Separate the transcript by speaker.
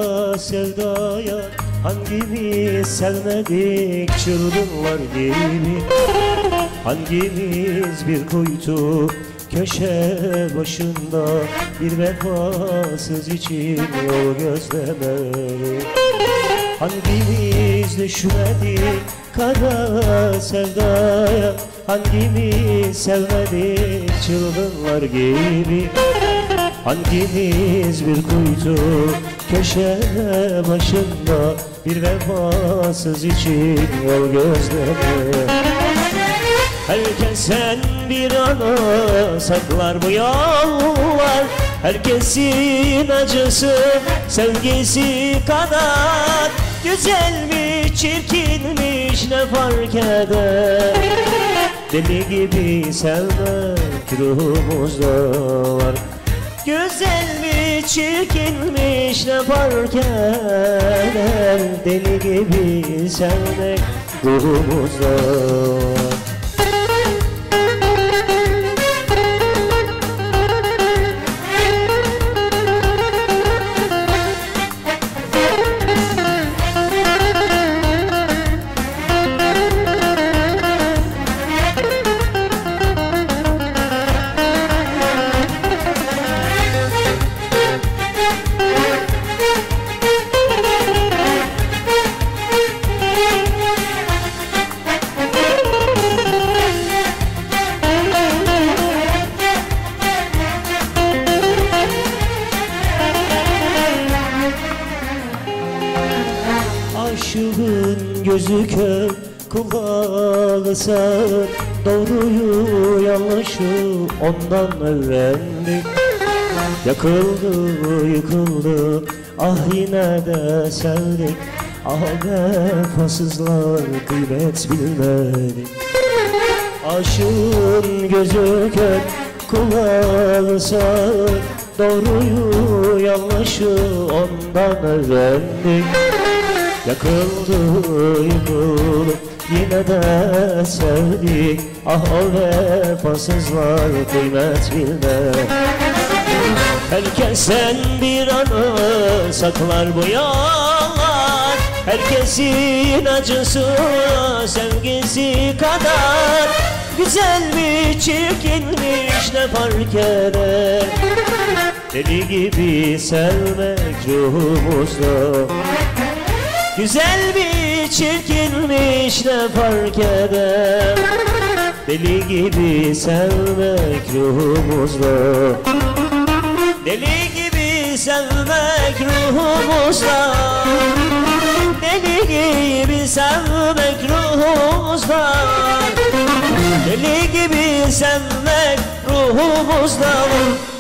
Speaker 1: kara sevdaya hangimiz sevmedik çılgınlar gibi? Hangimiz bir kuytu köşe başında bir vefasız için yol gözlemeli? Hangimiz düşmedik kara sevdaya, hangimiz sevmedik çılgınlar gibi? Hangimiz bir kuytu köşe başında bir vefasız için yol gözlemeli? Herkesten bir ana saklar bu yollar, herkesin acısı sevgisi kadar. Güzel mi çirkinmiş ne fark eder? Deli gibi sevmek ruhumuzda var. Güzel mi çirkinmiş ne fark eder? Deli gibi sevmek ruhumuzda var. Aşığın gözü kör, kulağı sağır, doğruyu yanlışı ondan öğrendik. Yakıldı yıkıldı, ah yine de sevdik. Ah vefasızlar kıymet bilmedik. Aşığın gözü kör, kulağı sağır, doğruyu yanlışı ondan öğrendik. Yakıldı yıkıldı yine de sevdik. Ah o vefasızlar kıymet bilmez. Herkesten bir anı saklar bu yollar, herkesin acısı sevgisi kadar. Güzel mi çirkinmiş ne fark eder? Deli gibi sevmek ruhumuzda. Güzel mi çirkinmiş ne fark eder? Deli gibi sevmek ruhumuzda. Deli gibi sevmek ruhumuzda. Deli gibi sevmek ruhumuzda. Deli gibi sevmek ruhumuzda.